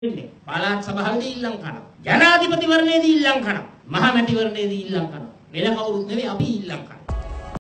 ඉන්නේ. පළාත් සභාවේදී ඊළඟ කරනවා. ජනාධිපතිවරණයේදී ඊළඟ කරනවා. මහමැතිවරණයේදී ඊළඟ කරනවා. වෙන කවුරුත් නෙවෙයි අපි ඊළඟ කරනවා.